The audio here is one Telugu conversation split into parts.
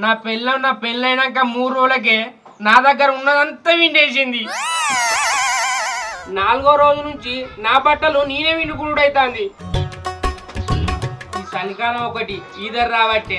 నా పెళ్ళైనాక 3 రోజులకే నా దగ్గర ఉన్నదంతా విండేసింది. 4వ రోజు నుంచి నా బట్టలు నేనే విండుకుడుడైతాంది. ఈ చలికాలం ఒకటి ఈదర్ రాబట్టే.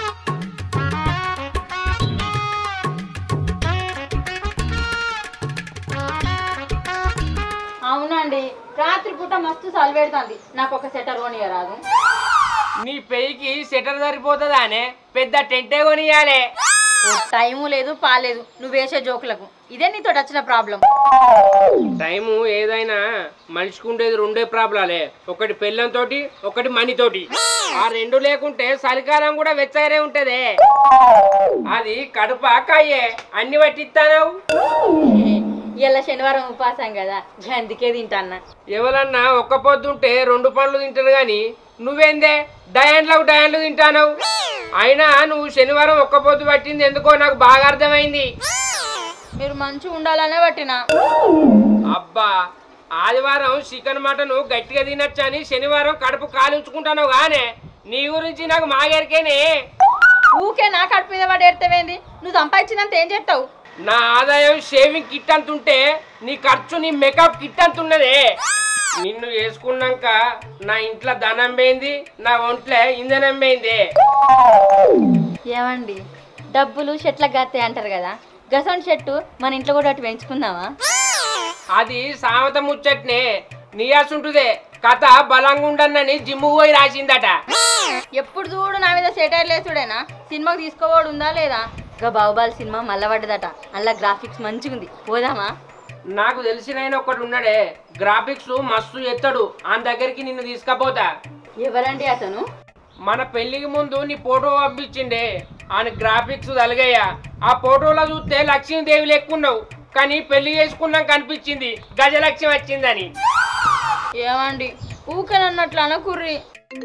అవునండి, రాత్రి పూట మస్తు చలి పెడుతుంది. నాకు ఒక సెటర్ కొనియరాదు? నీ పెయ్యికి సెటర్ సరిపోతుందానే, పెద్ద టెంటే కొనియాలే. టైము లేదు పాలేదు నువ్వు వేసే జోకులకు. ఇదే నీతో వచ్చిన ప్రాబ్లం. టైము ఏదైనా మనిషికి ఉండేది 2 ప్రాబ్లాలే, ఒకటి పెళ్ళంతో ఒకటి మనీతోటి. ఆ 2 లేకుంటే చలికాలం కూడా వెచ్చగానే ఉంటదే. అది కడుప కాయే అన్ని పట్టిస్తాను. ఇలా శనివారం ఉపాసం కదా, అందుకే తింటాన్నా. ఎవరన్నా ఒక్క పొద్దుంటే 2 పండ్లు తింటారు గాని నువ్వేందే డయాన్లు తింటావు. అయినా నువ్వు శనివారం ఒక్క పొద్దు పట్టింది ఎందుకో నాకు బాగా అర్థమైంది. మీరు మంచిగా ఉండాలనే పట్టినా. అబ్బా, ఆదివారం చికెన్ మటన్ గట్టిగా తినొచ్చు అని శనివారం కడుపు కాలుంచుకుంటాను గానే నీ గురించి నాకు మాగేరికేనే. ఊకే నా కడుపు మీద పడి ఎడతావేంది? నువ్వు సంపాదించినంత ఏం చేస్తావు? నా ఆదాయం షేవింగ్ కిట్ అంతుంటే నీ ఖర్చు నీ మేకప్ కిట్ అంతున్నదే. నిన్ను వేసుకున్నాక నా ఇంట్లో ధనం పోయింది, నా ఒంట్లో ఇంధనం పోయింది. ఏమండి, డబ్బులు చెట్లకు గత్తాయి అంటారు కదా, గసంటి చెట్టు మన ఇంట్లో కూడా అటు పెంచుకుందామా? అది సామెత ముచ్చట్నే. నీయాసుంటుదే కథ బలంగా ఉండనని జిమ్ము పోయి రాసిందట. ఎప్పుడు చూడు నా మీద సెటైర్ లేసుడేనా? సినిమాకి తీసుకోవాడు ఉందా లేదా? గా బాహుబలి సినిమా మళ్ళా పడ్డదట, అలా గ్రాఫిక్స్ మంచిగా ఉంది, పోదామా? నాకు తెలిసిన ఆయన ఒకటి ఉన్నాడే, గ్రాఫిక్స్ మస్తు ఎత్తాడు. ఆ దగ్గరికి నిన్ను తీసుకపోతా. ఎవరండి అతను? మన పెళ్లికి ముందు నీ ఫోటో పంపించిండే, ఆయన గ్రాఫిక్స్ తలగయ్యా. ఆ ఫోటోలో చూస్తే లక్ష్మీదేవి లెక్కున్నావు, కానీ పెళ్లి చేసుకున్నాక కనిపించింది గజలక్ష్మి వచ్చిందని. ఏమండి ఊకనన్నట్లు అనకుర్రి.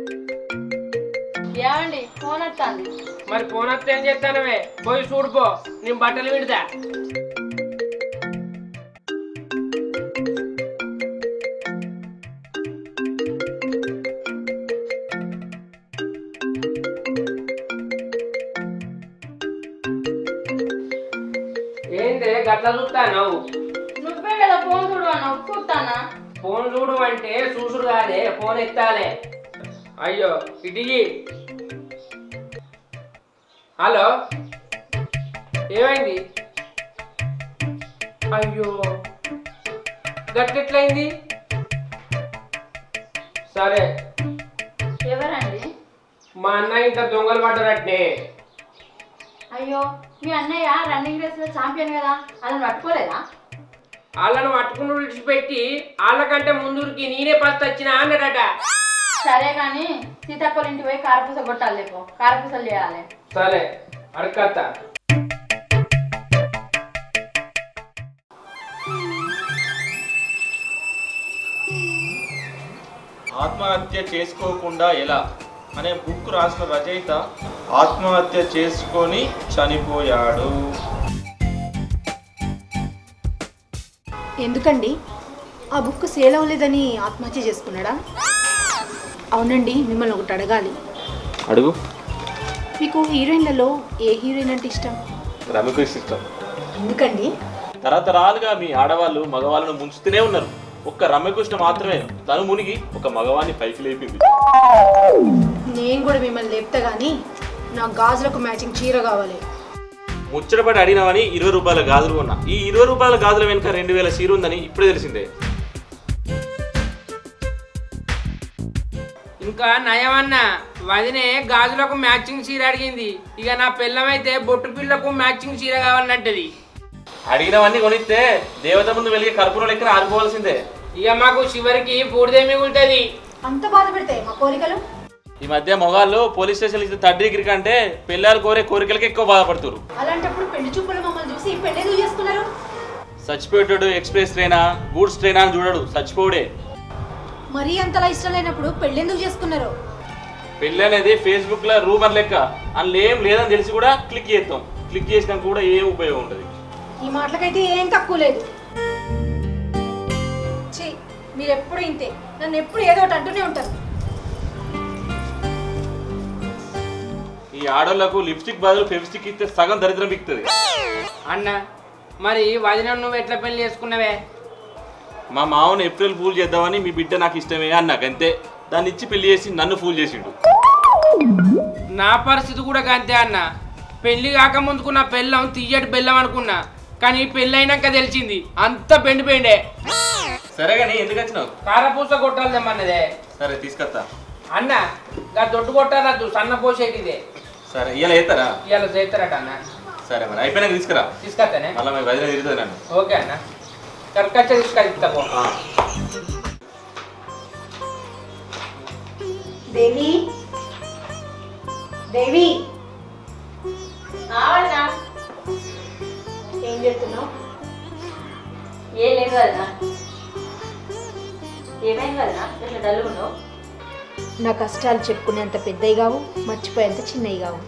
ఏమండి ఫోన్ వస్తుంది. మరి ఫోన్ వస్తే ఏం చేస్తానవే, పోయి చూడుపో, నేను బట్టలు విడతా. ఏందే గట్ల చూస్తాను? నువ్వే కదా ఫోన్ చూడు అన్నావు, చూస్తానా? ఫోన్ చూడు అంటే చూసుడు కాదే, ఫోన్ ఎత్తాలే. అయ్యో ఇటీ. హలో, ఏమైంది? అయ్యో గట్టెట్లయింది? సరే. ఎవరండి? మా అన్నయ్య ఇంకా దొంగలు పడ్డారట్నే. అయ్యో, మీ అన్నయ్య రన్నింగ్ రేస్ లో ఛాంపియన్ కదా, అలా పట్టుకోలేదా? వాళ్ళను పట్టుకుని విడిచిపెట్టి వాళ్ళకంటే ముందుకి నేనే ఫస్ట్ వచ్చినా అన్నాడట. సరే కానీ సీతాకోళ్ళ ఇంటి పోయి కారపూస కొట్టాలి, లేపో కారపూసలు చేయాలి. సరే అడకత్తా. ఆత్మహత్య చేసుకోకుండా ఎలా అనే బుక్ రాసిన రచయిత ఆత్మహత్య చేసుకొని చనిపోయాడు. ఎందుకండి ఆ బుక్ సేల్ అవ్వలేదని ఆత్మహత్య చేసుకున్నాడా? అవునండి, మిమ్మల్ని ఒకటి అడగాలి. అడుగు. మీకు హీరోయిన్లలో ఏ హీరోయిన్ అంటే ఇష్టం? రమకృష్ణ ఇష్టం. ఎందుకండి? తరతరాలుగా మీ ఆడవాళ్ళు మగవాళ్ళను ముంచుతూనే ఉన్నారు. ఒక్క రమ్యకృష్ణ మాత్రమే తను మునిగి ఒక మగవాన్ని పైకి లేపింది. నేను కూడా మిమ్మల్ని లేపుతా కానీ నా గాజులకు మ్యాచింగ్ చీర కావాలి. ముచ్చటపడి అడిగినామని 20 రూపాయల గాజులు కొన్నా. ఈ 20 రూపాయల గాజుల వెనుక 2000 చీర ఉందని ఇప్పుడే తెలిసిందే. ఇంకా నయమన్నా వదినే గాజులకు మ్యాచింగ్ చీర అడిగింది. ఇక నా పిల్లమైతే బొట్టు పిల్లకు మ్యాచింగ్ చీర కావాలంటది. అడిగినవన్నీ కొనిస్తే దేవత ముందు వెలిగే కర్పూరం లెక్కన ఆరిపోవాల్సిందే. ఇక మాకు చివరికి పూడిదే మిగులుతుంది. అంత బాధ పెడతాయి మా కోరికలు. ఈ మధ్య మొగాళ్ళు పోలీస్ స్టేషన్ ఇచ్చే థర్డ్ డిగ్రీ కంటే పిల్లలు కోరే కోరికలకి ఎక్కువ బాధపడుతున్నారు. అలాంటప్పుడు పెళ్లి చూపులు మమ్మల్ని చూసి పెళ్లి ఎందుకు చేసుకున్నారు? చచ్చిపోయేటాడు ఎక్స్ప్రెస్ ట్రైనా గూడ్స్ ట్రైనా అని చూడడు, చచ్చిపోడే. మరీ అంతలా ఇష్టం లేనప్పుడు పెళ్లి ఎందుకు చేసుకున్నారు? పెళ్ళి అనేది ఫేస్బుక్ లో రూమర్ లెక్క, అందులో ఏం లేదని తెలిసి కూడా క్లిక్ చేస్తాం. క్లిక్ చేసినా కూడా ఏం ఉపయోగం ఉండదు. ఈ మాటలకైతే ఏం తక్కువ లేదు. మీరు ఎప్పుడు ఇంతే, నన్ను ఎప్పుడు ఏదో ఒకటి అంటూనే ఉంటారు. ఈ ఆడోళ్లకు లిప్స్టిక్ బదులు ఫెవిస్టిక్ ఇస్తే సగం దరిద్రం బిక్తుంది. అన్న మరి వదిన నువ్వు ఎట్లా పెళ్లి చేసుకున్నావే? మా మామను ఏప్రిల్ ఫూల్ చేద్దామని మీ బిడ్డ నాకు ఇష్టమే అన్నాకంతే. దాన్ని ఇచ్చి పెళ్లి చేసి నన్ను ఫూల్ చేసిండు. నా పరిస్థితి కూడా అంతే అన్న. పెళ్లి కాకముందుకు నా పెళ్ళం తీయటి బెల్లం అనుకున్నా, కానీ పెళ్ళి అయినాక తెలిసింది అంత పెండిపోయిండే. సరే కానీ ఎందుకు వచ్చినావు? కారపూస కొట్టాలి తెమ్మన్నదే. సరే తీసుకొస్తా. అన్న గా దొడ్డు కొట్టాలద్దు, సన్న పోసేటిదే. సరే ఇవాళ చేస్తారా? ఇవాళ చేస్తారట అన్న. సరే మరి అయిపోయినాక తీసుకురా. తీసుకొస్తానే. మళ్ళీ మీ వదిన తిరుగుతుంది నన్ను. ఓకే అన్న, కరెక్ట్ తీసుకొస్తా. దేవి దేవి ఏం చేస్తున్నావు? ఏం లేదు వదినా. ఏమైంది వదినా ఇట్లా డల్లున్నావు? నా కష్టాలు చెప్పుకునేంత పెద్దవి కావు, మర్చిపోయేంత చిన్నవి కావు.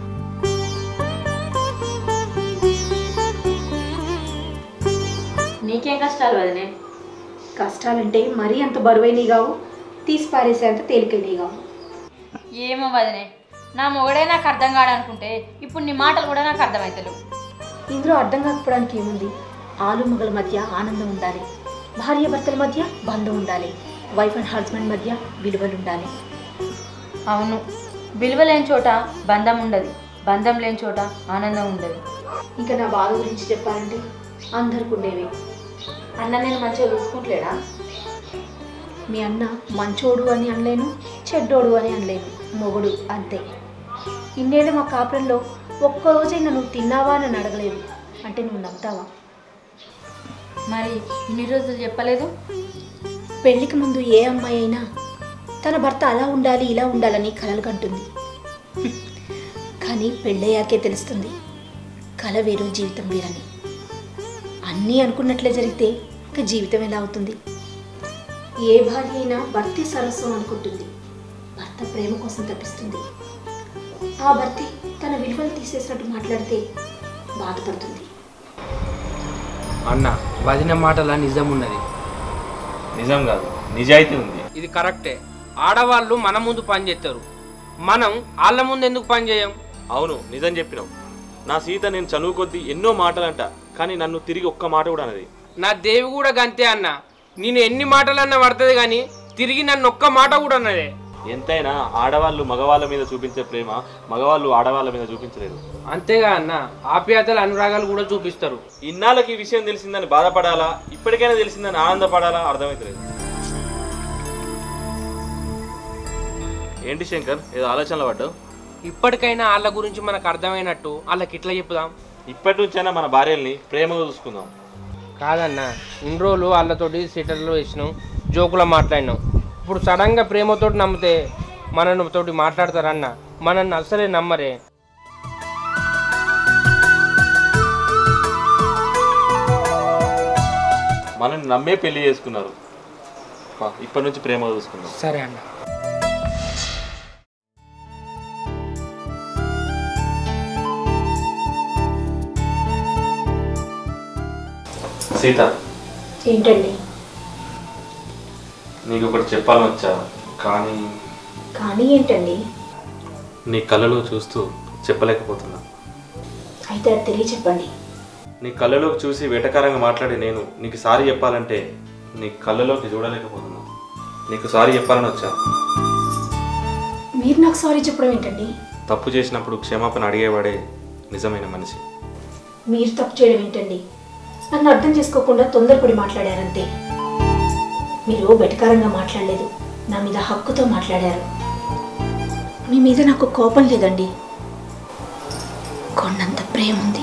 నీకేం కష్టాలు వదినే? కష్టాలంటే మరీ అంత బరువైనవి కావు, తీసి పారేసేంత తేలికైనవి కావు. ఏమో వదినే, నా మొగడే నాకు అర్థం కాడనుకుంటే ఇప్పుడు నీ మాటలు కూడా నాకు అర్థమవుతలేవు. ఇందులో అర్థం కాకపోవడానికి ఏముంది? ఆలు మగల మధ్య ఆనందం ఉండాలి, భార్యాభర్తల మధ్య బంధం ఉండాలి, వైఫ్ అండ్ హస్బెండ్ మధ్య విలువలు ఉండాలి. అవును, విలువ లేని చోట బంధం ఉండదు, బంధం లేని చోట ఆనందం ఉండదు. ఇంకా నా బాధ గురించి చెప్పాలంటే అందరికి ఉండేవి. అన్న నేను మంచిగా చూసుకుంటలేడా? మీ అన్న మంచోడు అని అనలేను, చెడ్డోడు అని అనలేను, మొగుడు అంతే. ఇన్నేళ్ళు మా కాపురంలో ఒక్కరోజైనా నువ్వు తిన్నావా అని అడగలేదు అంటే నువ్వు నమ్ముతావా? మరి ఇన్ని రోజులు చెప్పలేదు? పెళ్లికి ముందు ఏ అమ్మాయి అయినా తన భర్త అలా ఉండాలి ఇలా ఉండాలని కలలు కంటుంది. కానీ పెళ్ళయ్యాకే తెలుస్తుంది కల వేరు జీవితం వేరని. అన్నీ అనుకున్నట్లే జరిగితే ఇక జీవితం ఎలా అవుతుంది? ఏ భార్య అయినా భర్తే సరస్వం అనుకుంటుంది, భర్త ప్రేమ కోసం తప్పిస్తుంది. ఆ భర్తే తన విలువలు తీసేసినట్టు మాట్లాడితే బాధపడుతుంది. అన్న వదిన మాటల నిజం ఉన్నది. నిజం కాదు, నిజాయితీ ఉంది. ఇది కరెక్టే. ఆడవాళ్ళు మన ముందు పని చేస్తారు, మనం వాళ్ళ ముందు ఎందుకు పని చేయం? అవును, నిజం చెప్పినావు. నా సీత నేను చనువు కొద్దీ ఎన్నో మాటలంట, కానీ నన్ను తిరిగి ఒక్క మాట కూడా అన్నది. నా దేవి కూడా గంతే అన్న. నేను ఎన్ని మాటలన్నా పడుతుంది కానీ తిరిగి నన్ను ఒక్క మాట కూడా అన్నదే. ఎంతైనా ఆడవాళ్ళు మగవాళ్ళ మీద చూపించే ప్రేమ మగవాళ్ళు ఆడవాళ్ళ మీద చూపించలేదు. అంతేగా అన్న, ఆప్యాయతలు అనురాగాలు కూడా చూపిస్తారు. ఇన్నాళ్ళకి ఈ విషయం తెలిసిందని బాధపడాలా, ఇప్పటికైనా తెలిసిందని ఆనందపడాలా అర్థమవుతలేదు. ఏంటి శంకర్, ఏదో ఆలోచనలో పడ్డావు? ఇప్పటికైనా వాళ్ళ గురించి మనకు అర్థమైనట్టు వాళ్ళకి ఇట్లా చెప్పుదాం. ఇప్పటి నుంచైనా మన భార్యల్ని ప్రేమగా చూసుకుందాం. కాదన్న, ఇన్ని రోజులు వాళ్ళతోటి సిటర్లో వేసినాం, జోకులో మాట్లాడినాం. ఇప్పుడు సడన్గా ప్రేమతోటి నమ్మితే మనతోటి మాట్లాడతారన్న, మనల్ని అసలే నమ్మరే. మనల్ని నమ్మే పెళ్లి చేసుకున్నారు, ఇప్పటి నుంచి ప్రేమగా చూసుకుందాం. సరే అన్న. సీత, ఏంటండి? నీకు ఒకటి చెప్పాలని వచ్చా, కానీ కానీ ఏంటండి? నీ కళ్ళలో చూస్తూ చెప్పలేకపోతున్నా. అయితే అది తెలియ చెప్పండి. నీ కళ్ళలోకి చూసి వెటకారంగా మాట్లాడి నేను నీకు సారీ చెప్పాలంటే నీ కళ్ళలోకి చూడలేకపోతున్నా. నీకు సారీ చెప్పాలని వచ్చా. మీరు నాకు సారీ చెప్పడం ఏంటండి? తప్పు చేసినప్పుడు క్షమాపణ అడిగేవాడే నిజమైన మనిషి. మీరు తప్పు చేయడం ఏంటండి? నన్ను అర్థం చేసుకోకుండా తొందరపడి మాట్లాడారంతే. మీరు వెటకారంగా మాట్లాడలేదు, నా మీద హక్కుతో మాట్లాడారు. మీ మీద నాకు కోపం లేదండి, కొండంత ప్రేమ ఉంది.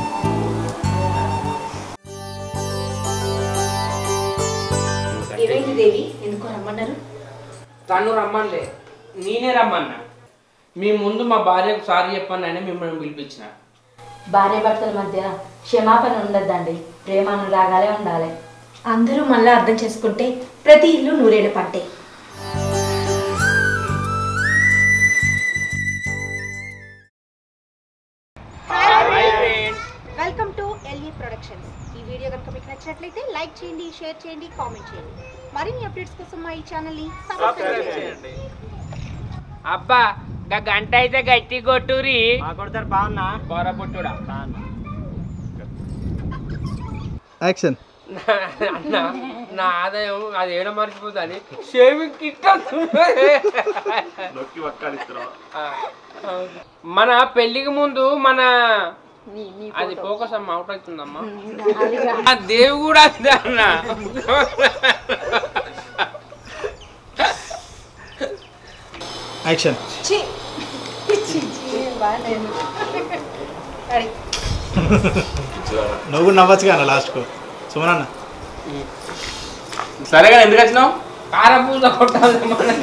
ఏమైంది దేవి, ఎందుకో రమ్మన్నారు? తను రమ్మనిలే, నేనే రమ్మన్నా. మీ ముందు మా భార్యకు సారీ చెప్పానని మిమ్మల్ని పిలిపించిన. భార్యాభర్తల మధ్య క్షమాపణ ఉండద్దండి, ప్రేమ అనురాగాలే ఉండాలి. అందరూ మళ్ళీ అర్థం చేసుకుంటే ప్రతి ఇల్లు నూరేళ్ళ పంటే. Welcome to LE productions. ఈ వీడియో కనుక మీకు నచ్చినట్లయితే లైక్ చేయండి, షేర్ చేయండి, కామెంట్ చేయండి. మరిన్ని అప్డేట్స్ కోసం మా ఈ ఛానల్ని సబ్స్క్రైబ్ చేయండి. అబ్బా గంట అయితే గట్టి కొట్టురి కొడతారు బాగున్నా బోర పుట్టుడా యాక్షన్. అన్న నా ఆదాయం అది ఏడ మర్చిపోతుంది షేవింగ్ కిట్ మన పెళ్లికి ముందు మన అది ఫోకస్ అమ్మ అవుట్ అవుతుందమ్మా దేవి కూడా అంతే అన్న యాక్షన్. నువ్వు కూడా నవ్వచ్చు కానీ లాస్ట్కు సుమనన్న. సరేగా ఎందుకు వచ్చినావు? కారపూస కొట్టాలి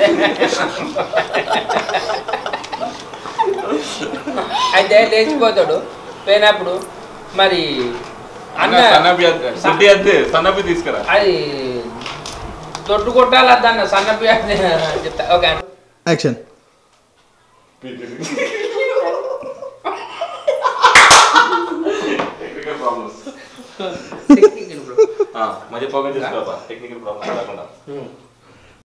అయితే లేచిపోతాడు పోయినప్పుడు మరి అన్న సన్నపి తీసుకురా అది తొట్టు కొట్టాలి అద్దన్న సన్నపి చెప్తా ఓకే యాక్షన్. మధ్య పోగా చేసుకోవాలి టెక్నికల్ ప్రాబ్లమ్ రాకుండా